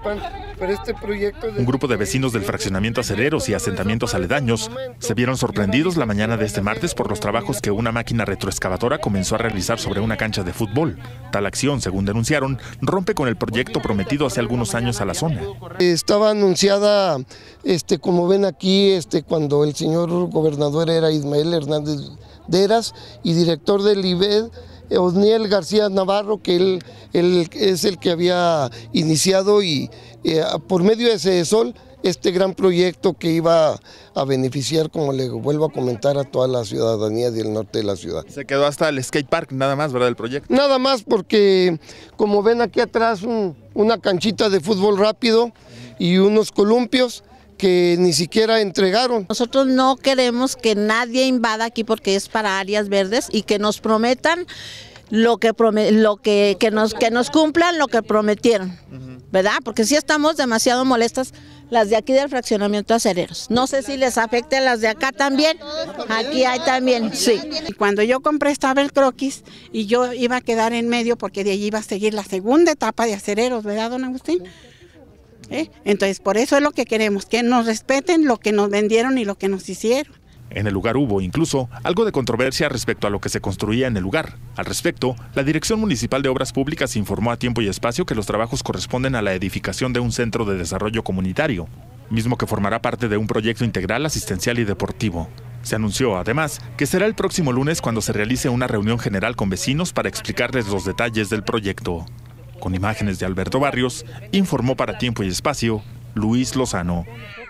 participan para este proyecto. Un grupo de vecinos del fraccionamiento Acereros y asentamientos aledaños se vieron sorprendidos la mañana de este martes por los trabajos que una máquina retroexcavadora comenzó a realizar sobre una cancha de fútbol. Tal acción, según denunciaron, rompe con el proyecto prometido hace algunos años a la zona. Estaba anunciada, como ven aquí, cuando el señor gobernador era Ismael Hernández de Heras y director del IBED, Osniel García Navarro, que él es el que había iniciado y por medio de Cedesol este gran proyecto que iba a beneficiar, como le vuelvo a comentar, a toda la ciudadanía del norte de la ciudad. Se quedó hasta el skate park nada más, ¿verdad, el proyecto? Nada más porque, como ven aquí atrás, una canchita de fútbol rápido y unos columpios que ni siquiera entregaron. Nosotros no queremos que nadie invada aquí porque es para áreas verdes y que nos prometan que nos cumplan lo que prometieron, ¿verdad? Porque sí estamos demasiado molestas las de aquí del fraccionamiento Acereros. No sé si les afecte a las de acá también. Aquí hay también, sí. Cuando yo compré estaba el croquis y yo iba a quedar en medio porque de allí iba a seguir la segunda etapa de Acereros, ¿verdad, don Agustín? Entonces, por eso es lo que queremos, que nos respeten lo que nos vendieron y lo que nos hicieron. En el lugar hubo, incluso, algo de controversia respecto a lo que se construía en el lugar. Al respecto, la Dirección Municipal de Obras Públicas informó a tiempo y espacio que los trabajos corresponden a la edificación de un centro de desarrollo comunitario, mismo que formará parte de un proyecto integral asistencial y deportivo. Se anunció, además, que será el próximo lunes cuando se realice una reunión general con vecinos para explicarles los detalles del proyecto. Con imágenes de Alberto Barrios, informó para Tiempo y Espacio, Luis Lozano.